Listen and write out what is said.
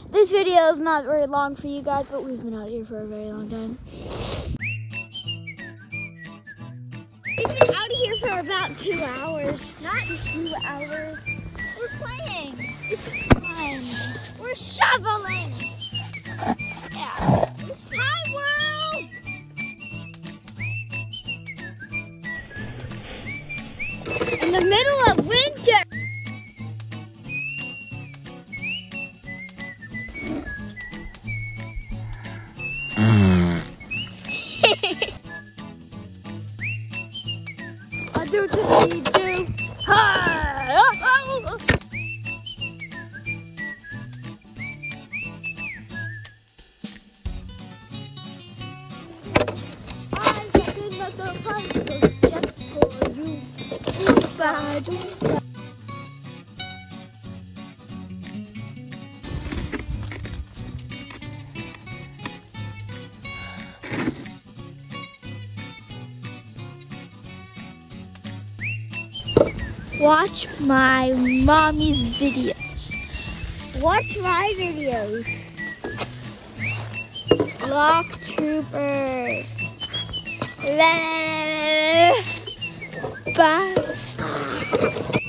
This video is not very long for you guys, but we've been out here for a very long time. We've been out here for about 2 hours. Not 2 hours. We're playing. It's fun. We're shoveling. Yeah. Hi, world! In the middle of winter. I do to me do. Hi! Oh. I got another puzzle just for you. Oompa doompa. Watch my mommy's videos. Watch my videos. Lock troopers. Bye.